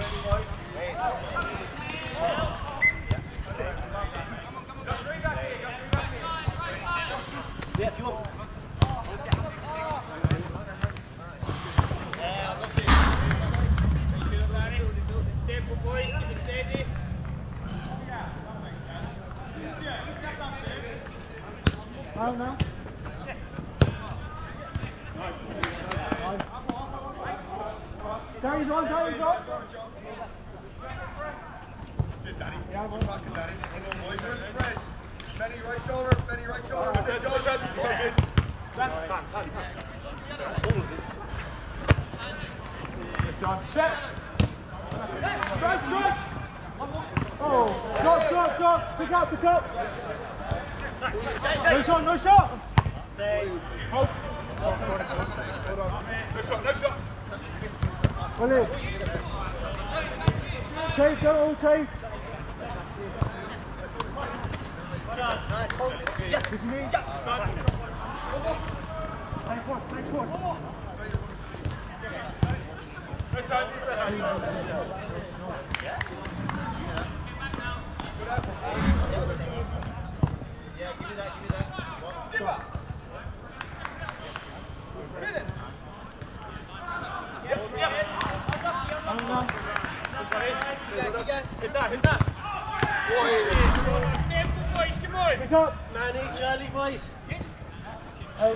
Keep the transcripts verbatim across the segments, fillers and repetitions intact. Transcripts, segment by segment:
Yeah, if you want. Tempo, boys, keep it steady. Oh, no. Danny's on, Danny's on. Sit, Danny. Yeah, I'm on. Back it, Danny. Hold on, boys. We're in the press. Benny, right shoulder. Benny, right shoulder. With it, Johnson. John, set. Strike, strike. Oh, shot, shot, shot. Pick up, pick up. No shot, no shot. Save. Hold. No shot, no shot. Well in. Chase, don't all chase. Nice. Hold. Yeah. This is me. Take one, take one. No time. Yeah, give me that, give me that. One. Hit that, hit that. Tempo, boys, come on. Pick up. Manny, Charlie, boys. Hey.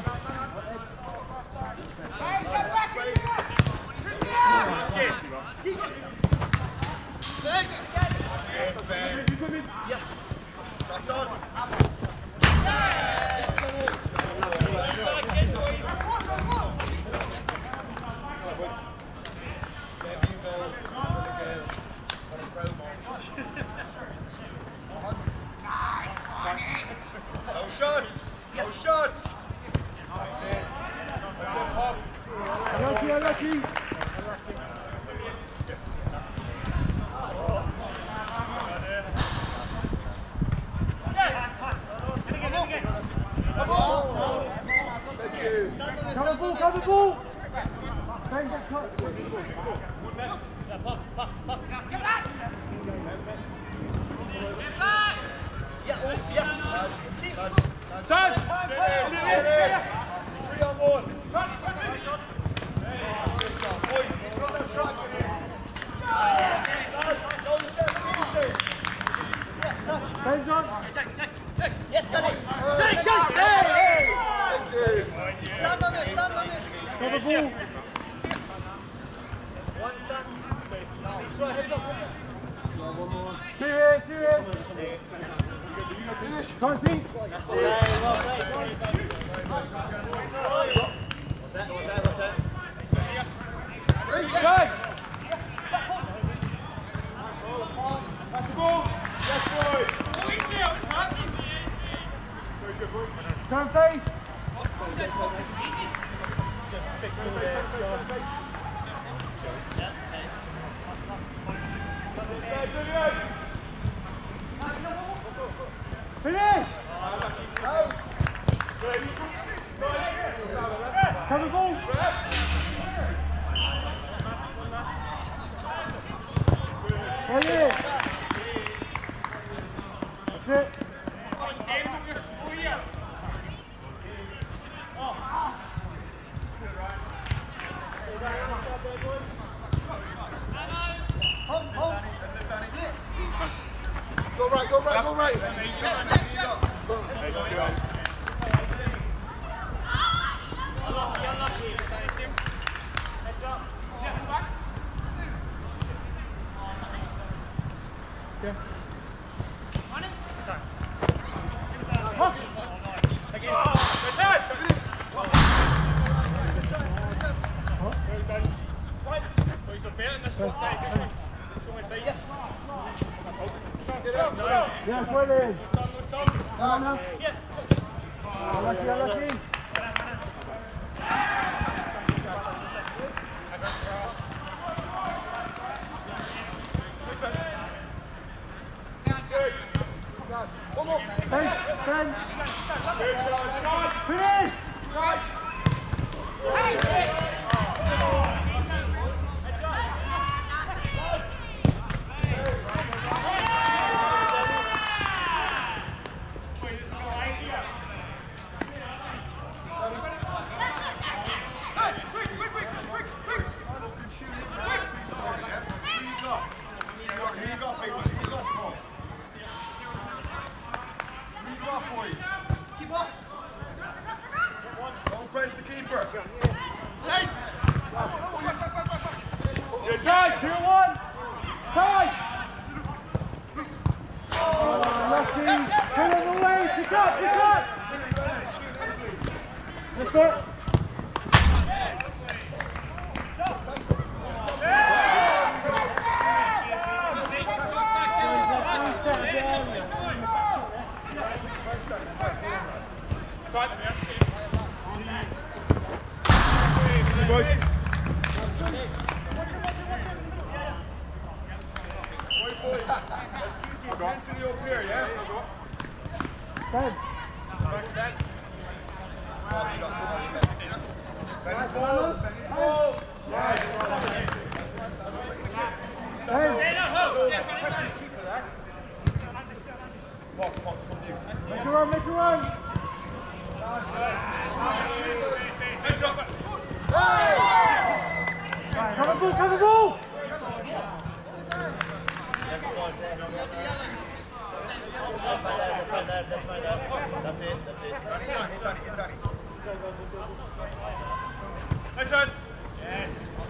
Yep. Shots on. No shots. No shots. That's it. That's it, Pop. Lucky, lucky. Thank you. Cover ball, cover ball. Bang, get cut. Yeah, oh, yeah. Lads, lads, lads. Time. Stay there, stay there. Three on one. Boys, we've got that track in here. Lads, don't step easy. Bang, John. Yes, Danny. Take, take. Hey! Thank you. Stand on it, stand on it. Cover ball. One stand. No, sorry, heads up. Two in, two in. Finish. Can't see. That's it. Well played, well played. What's that, what's that, what's that? Go. Pass the ball. Yes, boys. Very good, boys. Turn face. Finish. Cover ball. Oh yeah. That's it. Hold, hold. That's it, Danny. Go right, go right, go right. Unlucky, unlucky. Heads up. Back. Okay. Yeah, well in. Come on now. Lucky, lucky. Ben, Ben. Finish. two one. Time. Oh, lucky. Pull him away. Pick up, pick up. Lift it. Intensity up here, yeah? Ben. Benny's ball, Benny's ball. Make a run, make a run. Have a ball, have a ball. That's fine there, that's fine there. That's it, that's it. Danny, Danny, Danny. That's on. Yes.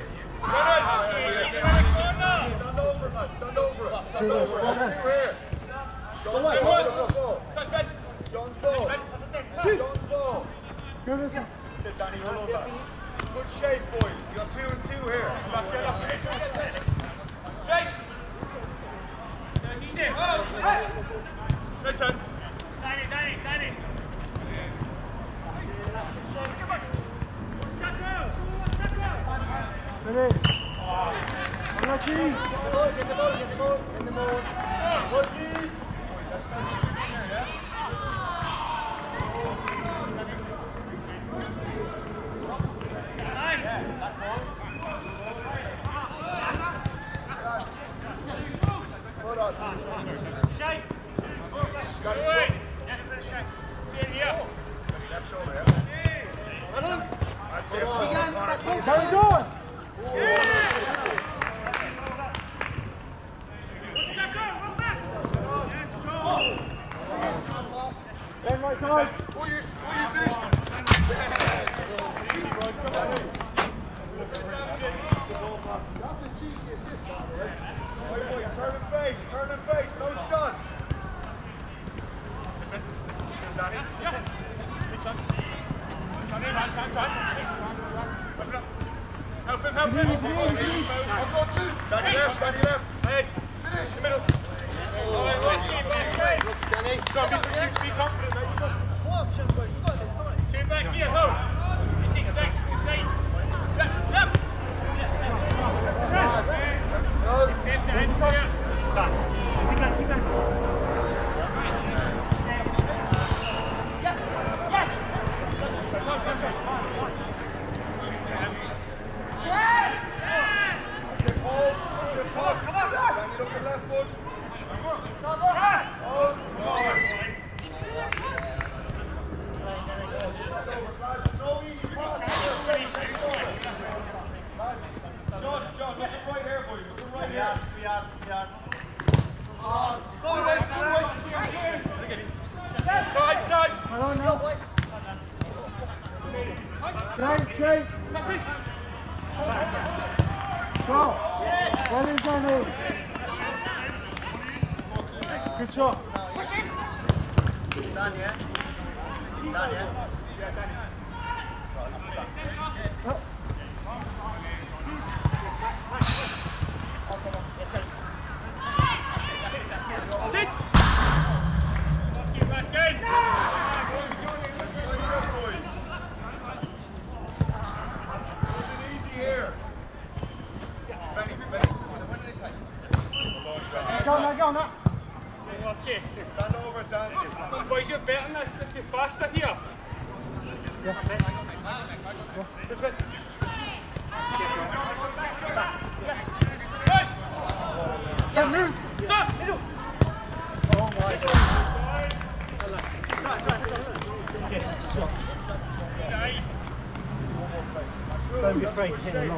Stand over, man. Stand over it. Stand over it. Over here. John's ball. Touch Ben. John's ball. John's ball. Go this one. Sit, Danny, roll over. Good shape, boys. You got two and two here. Back, get up. Shake. That's easy. Oh. That's on. Danny, Danny, Danny. Finish. Unlucky. Get the ball, get the ball, get the ball. In the ball. Good key. That's not shooting here, yeah? Hold on. Shake. Got Go it. away. Yeah, a bit of shake. In here. Left shoulder, yeah? That's it. How you going? Ben, right side. Oh, you, oh, you finished. That's the cheeky assist, right? Right, boys, turn and face, turn and face, no shots. Danny. Help him, help him. I've got two. Danny left, Danny left. Hey, finish. The middle. Oh, right, keep back, right. So be, be, be confident, mate. Two back here, hold. You take six, inside. Left, left. No. Left to end, here. That's it, Paul. That's it, Paul. Come on, Danny, look at left foot. Oh, God. No easy passes here. John, John, look at right here, boys. Look at right We here. are, we are, we are. Oh, go right, go right. Look at him. Right, done. I don't know. Shake, shake. Go. Well in, Danny. Good shot. Done, yeah? Done, yeah? Oh. That's it. Keep back in. Easy here. Benny, Benny. Go on now, go on now. Okay. Stand over, Dan. Come on, boys, you're better than this. You're faster here. This way. Go, move. Stop. Middle. Oh my God. Nice. Don't be afraid to hit along.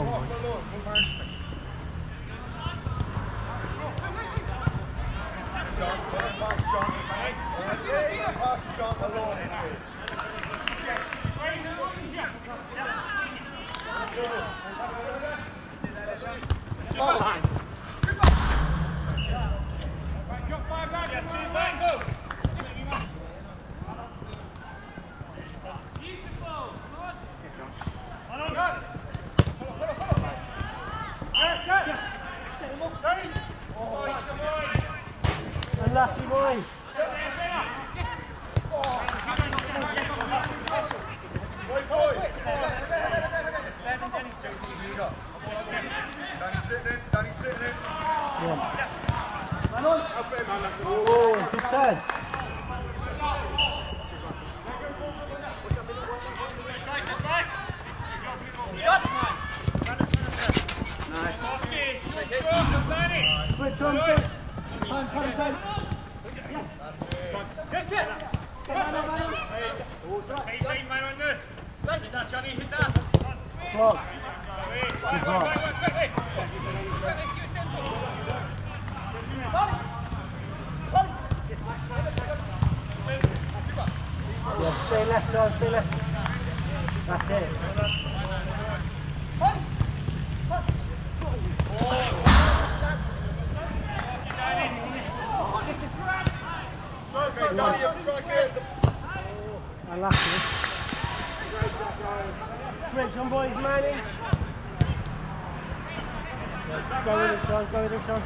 John, put it past John. Pass to John alone. Unlucky boys. Right, boys. Danny sitting in, Danny sitting in. Man on. Oh, good turn. Switch on, switch. Time, time, time. That's it. Man on, man on. Maintain, man on there. Hit that, Johnny, hit that. Block. Wait, wait, wait, wait, wait. Yeah, stay left, John, stay left. That's it. Danny, you're striking. Unlucky. Switch on, boys, Manning. Go with it, Sean, go with it, Sean.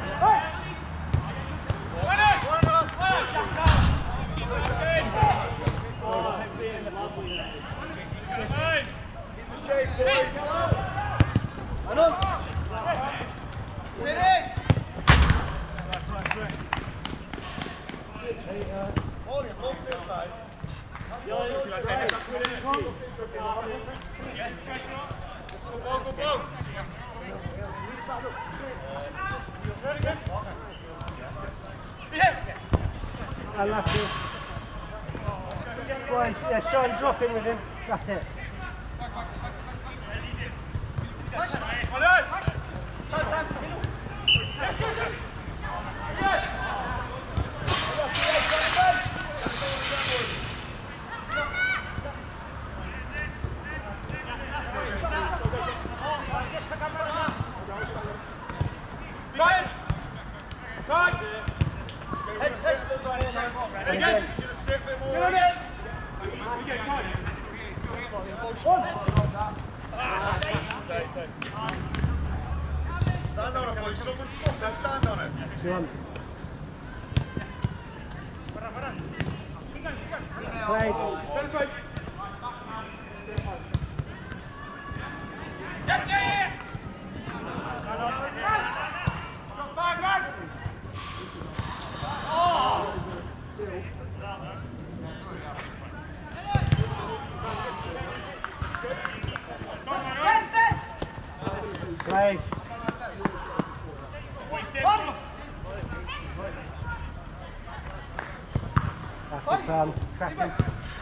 Keep the shape, boys. Man on. Hold him, hold this side. Go, go, go. Unlucky. Boys, yeah, Sean, drop in with him. That's it. Again. Should have sit a bit more. Stand on it, boys. Someone fucking stand on it. One. Play. Play. That's the sun. Tracking.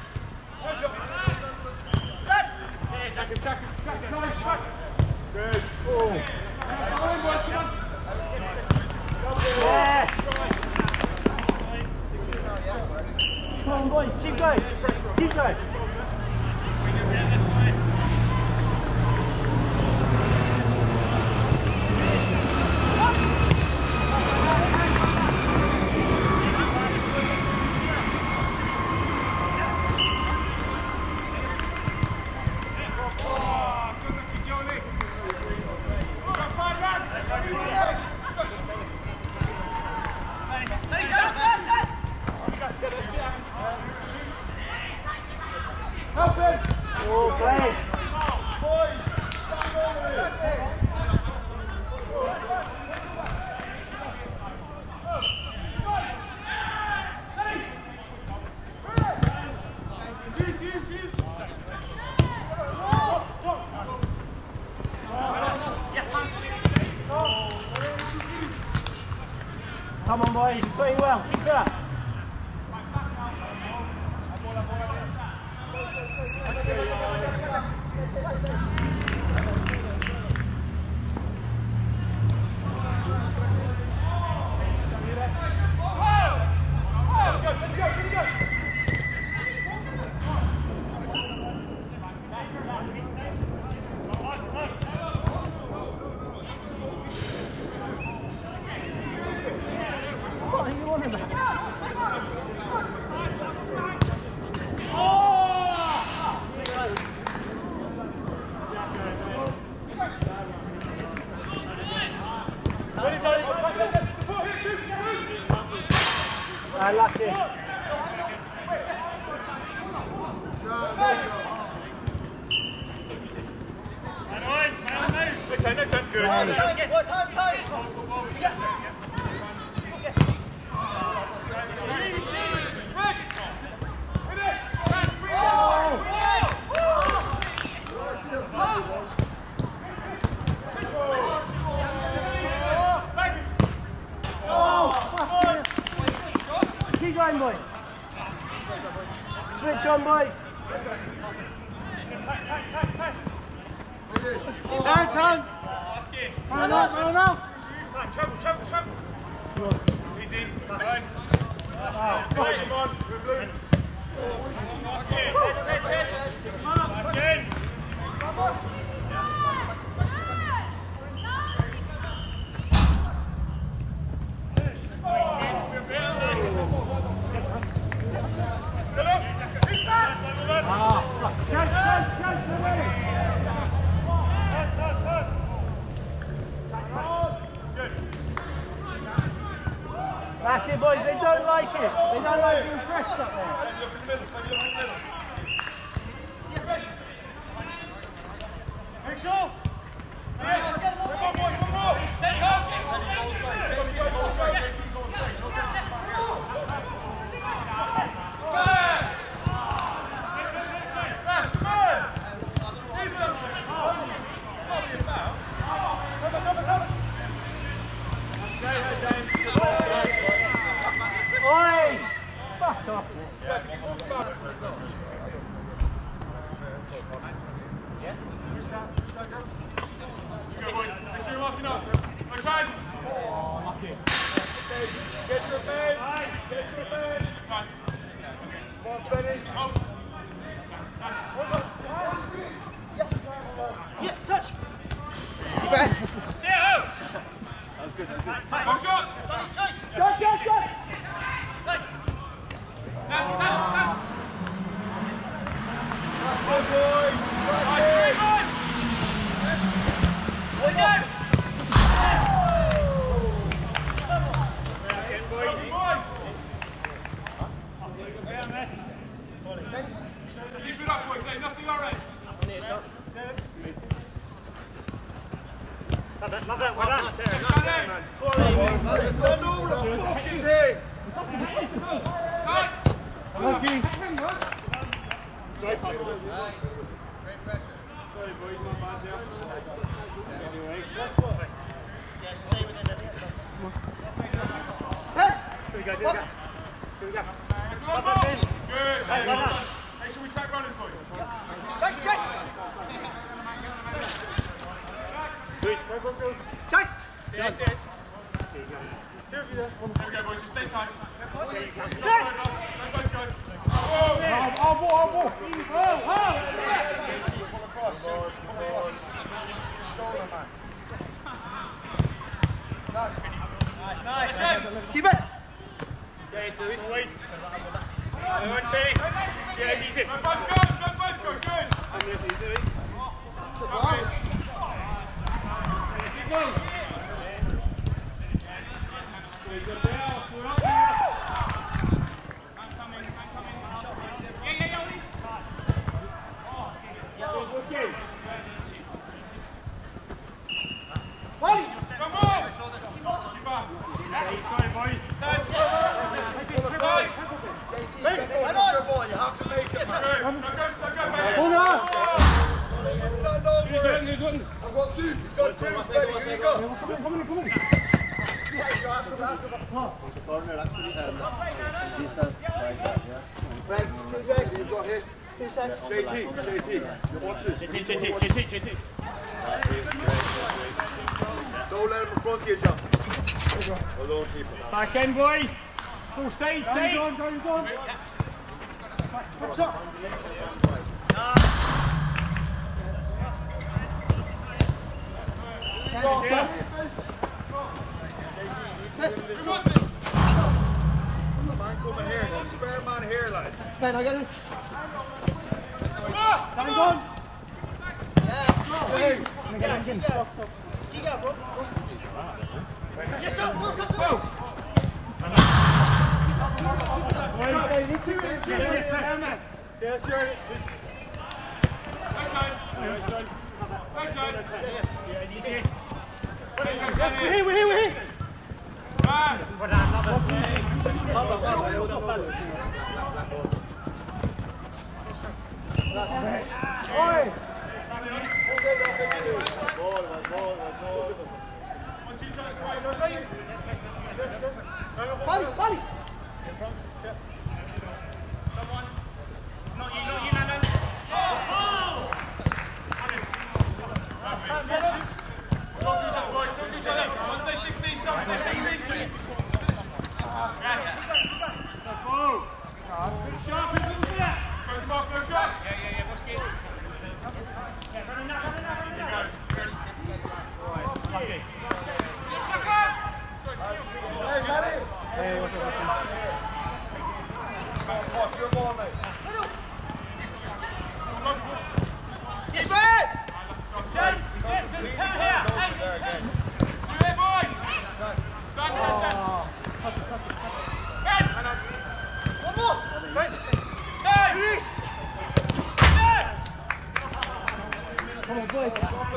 Good. Oh. Yes. Come on, boys. Keep going. Keep going. Oh, play. Come on, boys. You're playing well. Keep it up. Ah, lucky. Next time, next time. Good. What time, time? Yes. Keep going, boys. Switch on, boys. Hands, hands. Man up, man up. Travel, travel, travel. Easy. Fine. Come on, we're blue. Okay, let's, let's, let's. Again. That's it, boys. They don't like it. They don't like being pressed up there. Make sure. One more, one more. Stay home. Oi! Fuck off. Go, boys. Make sure you're locking up. Next time. Get your bed. Get your bed. Time. Come on, Benny. Go. Yeah, touch. Yeah. Go shot. Shot, shot, shot. Now, now, now. Good boy. Nice, boys. Well done. Again, boys. Keep it up, boys. Ain't nothing alright. Love that, love that, well done. Let's stand over the fucking thing. Nice. Lucky. Sorry, please. Yeah, stay within the net. Here we go, here we go. Here we go. It's a long ball. Good. Hey, well done. Make sure we track runners, boys. Chase, chase. Luis, go, go, go. Chase. Yes, yes. Here we go, boys. Just stay tight. Let both go. Oh, Oh, ball, oh, ball. Oh, oh. Pull across, J T. Pull across. Shoulder, man. Nice, nice. Keep it. yeah, it's this way. One thing. Yeah, easy. Go, both go. Go, both go. Good. Okay. Keep going. Come on! Keep on. Ball, you have to make it. Good. Go, go, go, go, Hold on. Stand over it. I've got two. He's got two. Ready, here you go. Come on, come on, come on. Corner, actually, um, distance like that, yeah. Right, two seconds. You've got hit. Two seconds. J T, J T, you watch this. Don't let him in front of you, John. Hold on, keep it. Back in, boys. Full side, Go, tight. go, go, go. What's up? Go, man. Man coming here. Spare man here, lads. Ben, I got it. Come on! Hands on. Hey. Let me get him in. You go, bro. Yes, sir, sir, sir, sir. Go! Yes, sure. We're here, we're here, we're here. Oi! Ball, one ball, one ball. Buddy, buddy! Someone. Not you, not you, Landon. Talk to each other, boys. Talk to each other. Once they sixteen, once they sixteen, please. Go. Sharp, into the net. Go sharp, go sharp. Yeah, yeah, yeah. What's good? Yeah, running up, running up, running up. Okay. Just check out. Hey, Matty! Hey, what's up, what's Come on, your ball, mate. Yes, man! James, yes, there's two here. Hey, there's two. Two here, boys. Stand it up, Dan. Ben! One more. Ben! Ben! Ben! Come on, boys.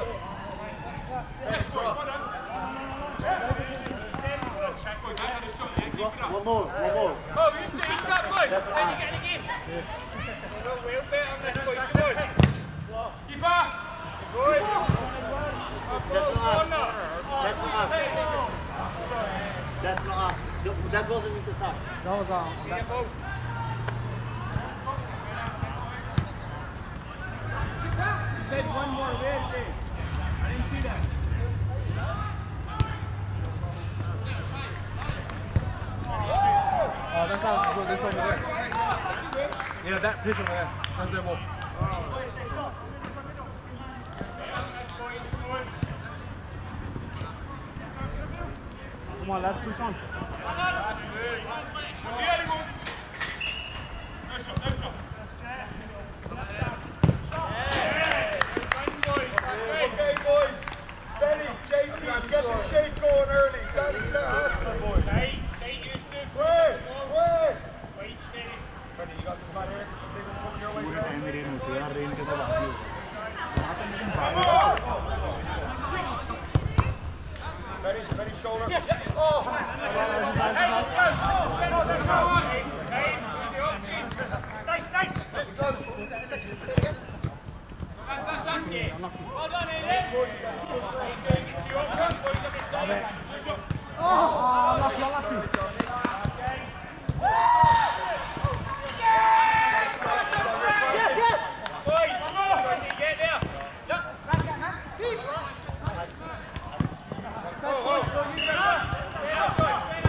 One more, one more. Oh, you used to eat up, boys. That's Then you us. get in the game. We'll bet on this, boys. Come on. Keeper! Good. That's not us. That's not us. That's not us. That wasn't intercept. That was on. on that. Ball. You said one more red thing. I didn't see that. Oh, that's how good this over there. Yeah, that pitch over there. That's their ball. Come on, lads, push on. Okay, boys. Benny, J T, get the shake going early. That is the hustler, boys. Press, press. Benny, you got this man here? Take him from your way, man. Benny, Benny, shoulder. Yes. Oh. Hey, let's go. Go on. Hey, the option. Nice, nice. It goes. Well done, Ian. Oh, lucky, lucky. Yes, yes. Boys, when you get there. Oh, oh. Stay up, boys, stay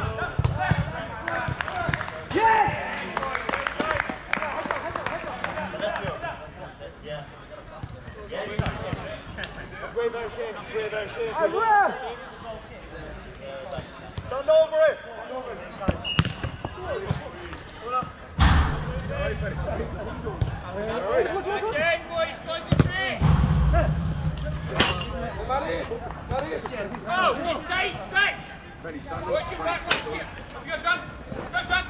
up. Yes. Yeah. Way very shame, way very shame. I will. Stand over it. Again, boys, concentrate. Matty, Matty. Go, be tight, six. Watch your back, watch your... Go, son. Go, son.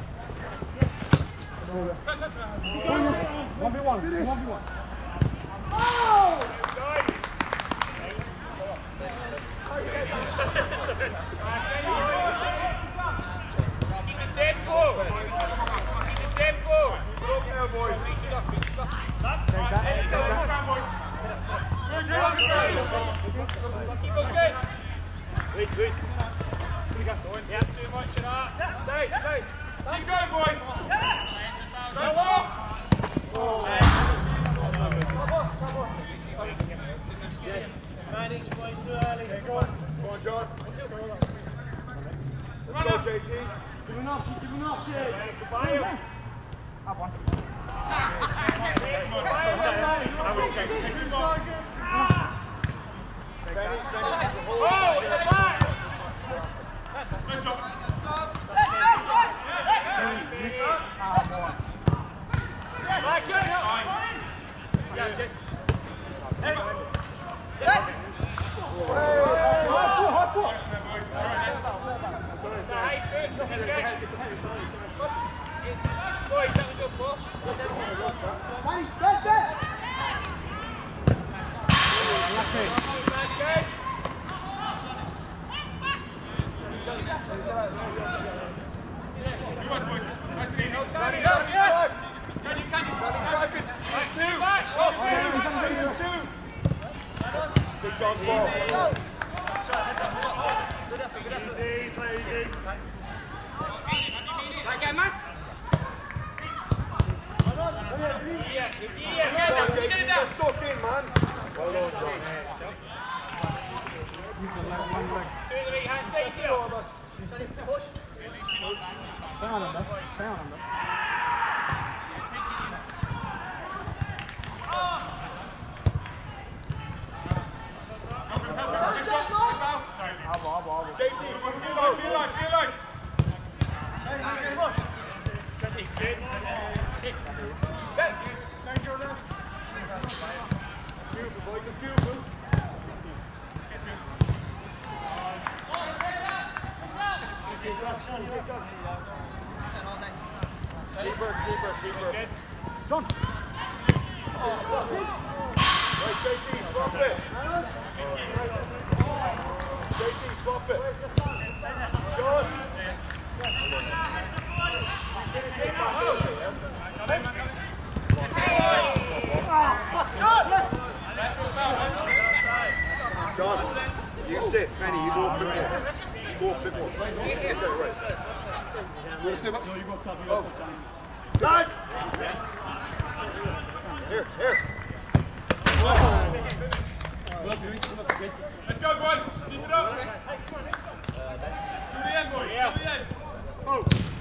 Go, son. one v one, one v one. Keep the tempo. Keep the tempo. Get up there, boys. Keep on good. Wait, wait. Don't have too much of that. Stay, stay. Keep going, boys. Go on. Manage, boys, too early. Go on, John. Let's go, J T. Give him up, give him up, kid. Goodbye. Up one. Benny, Benny. Oh, in the back. Back in. Yeah, Jake. Hot foot, hot foot. It's a high foot. Boys, that was your ball. Nice, that's it! Danny, Danny, track! Danny, track it! He's two! He's two! Big John's ball. Easy, play easy. Right again, man. Yeah, yeah, yeah, Come on, get Jake, it you down. get stuck in, man. Well done, John. Two the right hand side here. Stay on him, though. Stay on him, though. J T, feel like, feel like, feel like. Beautiful, boys, it's beautiful. Keeper, keeper, keeper. John! Right, J T, swap it. J T, swap it. John. John, you sit. Penny, you go up a bit more. Go up a bit more. Okay, right. You want to step up? No, you go up top. You go up top. Lad! Here, here. Let's go, boys. Keep it up. To the end, boys. To the end. Oh.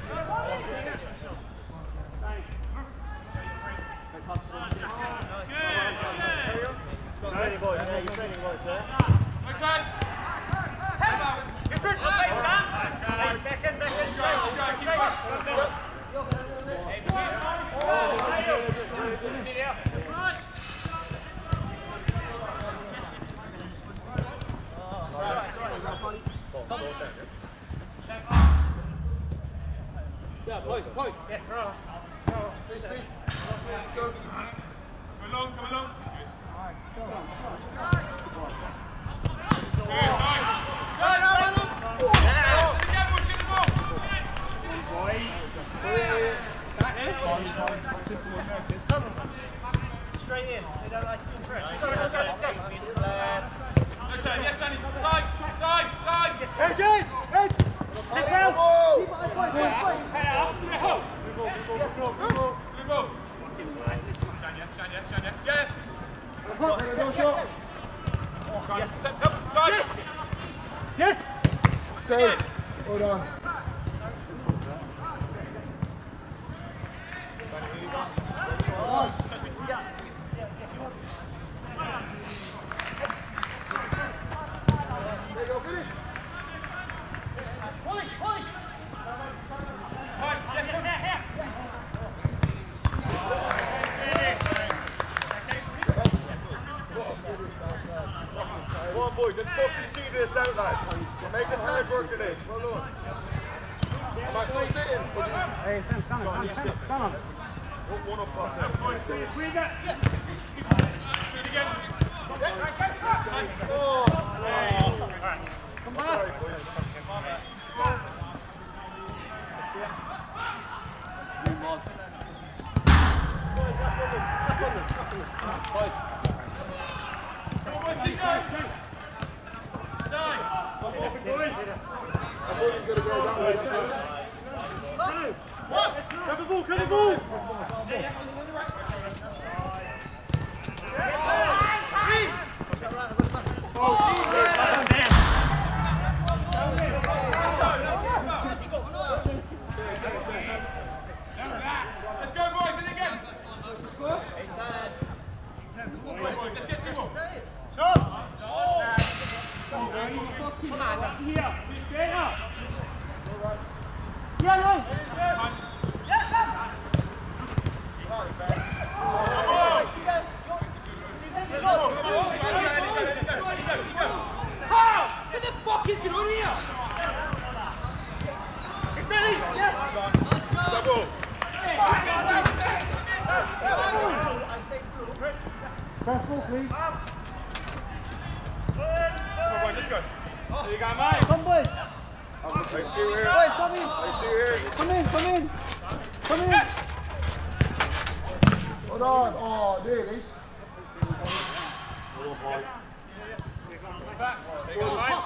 Training boys, yeah, you're training boys there. Right side. Get good. Well, play, Sam. Back in, back in. Go, go, keep up. Yeah, play, play. Yeah, throw. Go. Come along, come along. Good, nice. Go, no, no, no. Yeah. Get the ball, get the ball. Straight in. They don't like being fresh. Let's go, let's go, let's go. Yes, sir. Yes, Sandy. Time, time, time. Edge, edge, edge! Let's go! Head out. Go. Go, go, go, go, go, go. Good ball. Shania, Shania, Shania. Yeah. Go, shot! Time, time. Yes! Yes! Save. Hold on. There you go, finish. Time, yes, sir. Come on, boys, let's fucking see this out, lads. We're making hard work of this. Well done. Am I still sitting? Hey, stand, stand, John, you stand, sit. stand, stand on it. One one up top there. Boys, we got. Do it again. Oh, Come back. all right, boys. Come on, boys, keep going. Time. That boy's gonna go down there, that's right. What? Have the ball, have the ball! Let's go, boys, and again. Boys, let's get two more. Come on, here, straight up! Yeah, no! Yes, sir! What the fuck is going on here? It's Danny! Yeah! Double. Best ball, please. Come on, boys, let's go. There you go, mate. Come, boys. There's two here. Boys, come in. There's two here. Come in, come in. Come in. Yes. Hold on. Oh, nearly. Back. There you go, mate.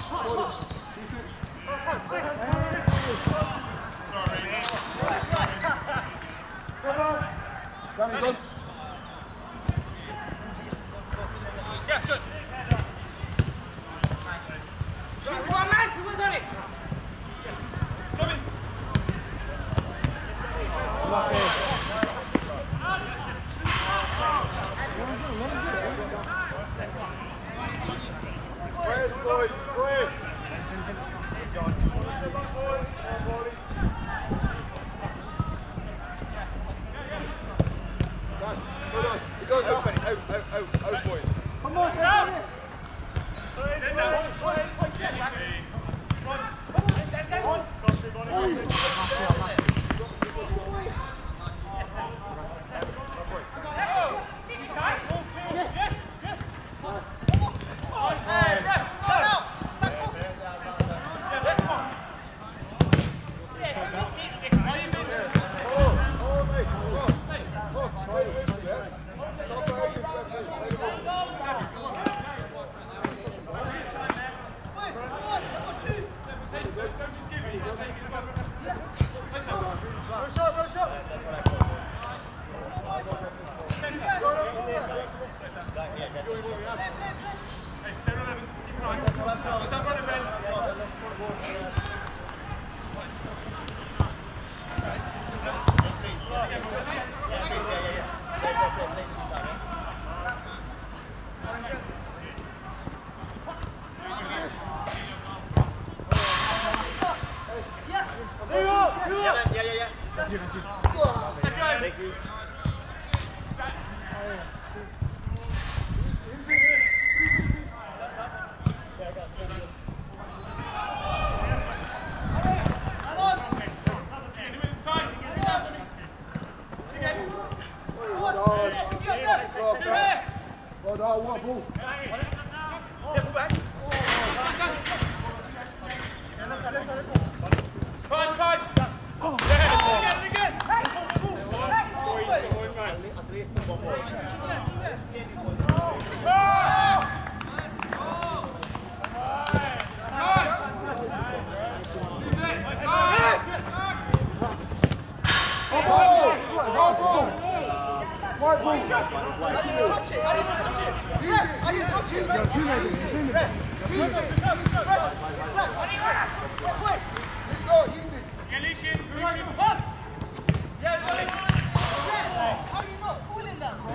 Danny's on. Yeah, good. Come on, man. Come on, Danny. Come in. Press, boys, press. Hold on. It goes out, Benny. Out, out, out, out, boys. Come on, come on. Hold on, one ball. Fine, fine. Oh. Yeah, again, again. At least one more. White ball. I didn't touch it. I didn't touch it. Yeah, I didn't touch it. You're too late. You're too late. It's not heated. Yeah, Lucian, Lucian. How are you not calling that, bro?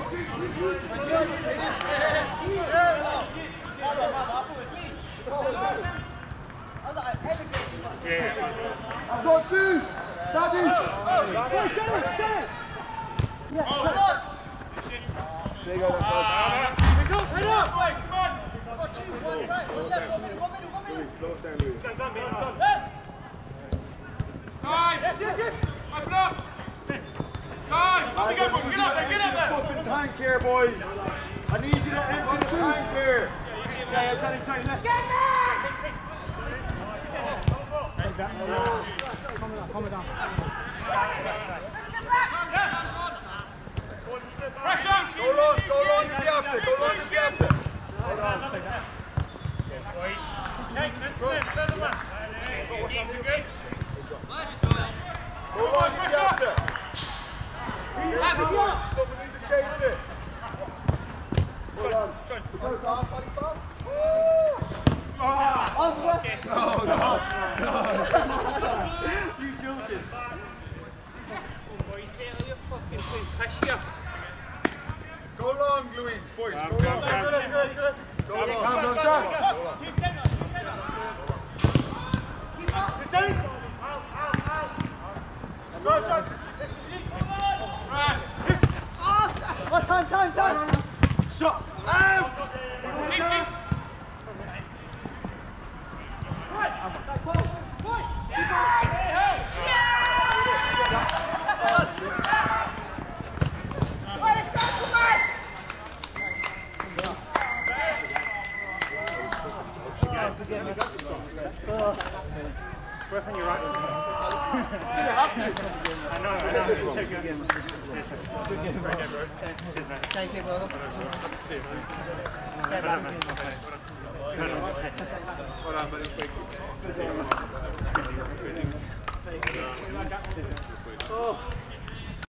I was like, elevated. I've got two. Daddy. Boys, get it, get it. Yeah, There you go, that's all. head up, head up. Boys, come on. I've got two, one right, one left, one middle, one middle, one middle. Louis, slow down, Louis. Time. Yes, yes, yes. Open up. Time. Up we go, boys. Get up there, get up there. Fucking tank here, boys. I need you to empty the tank here. Yeah, yeah, Charlie, Charlie, left. Get back! Take that. Calm it down, calm it down. Pressure. Go long, go long if you have to. Go long if you have to. Hold on. Take that. Go long if you have to. Someone needs to chase it. Hold on. It goes off, buddy, stop. No, no, no. You joking? Go long, Louise, boys. Go long. Good, good, good. Go long. Come on, Go Jack. long. Steady. Go, Jack. Oh, time, time, time. Shot. Out! Keep, keep. have to. I know, I know. Take it again. Thank you, brother. Hold on, buddy. Quick. Oh.